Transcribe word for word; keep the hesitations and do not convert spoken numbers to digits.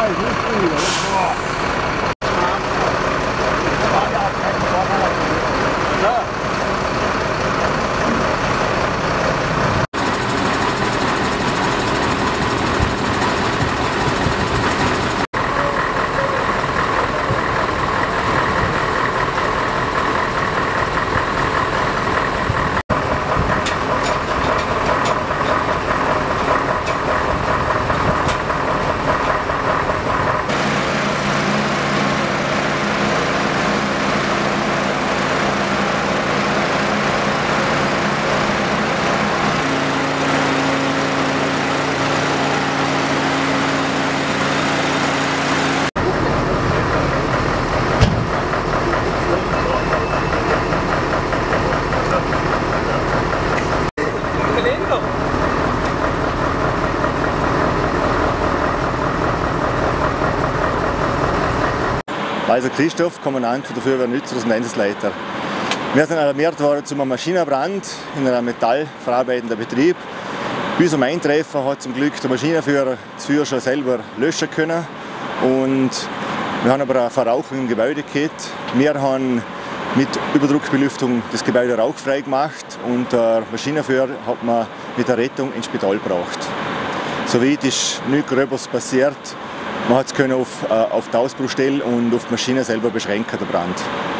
Also Christoph, Kommandant der Feuerwehr Nützers und Einsatzleiter. Wir sind alarmiert worden zu einem Maschinenbrand in einem metallverarbeitenden Betrieb. Bei unserem Eintreffen hat zum Glück der Maschinenführer das Feuer schon selber löschen können. Und wir haben aber eine Verrauchung im Gebäude gehabt. Wir haben mit Überdruckbelüftung das Gebäude rauchfrei gemacht und der Maschinenführer hat man mit der Rettung ins Spital gebracht. Soweit ist nichts Gröberes passiert. Man hat es auf, äh, auf die Ausbruchstelle und auf die Maschine selber beschränken, der Brand.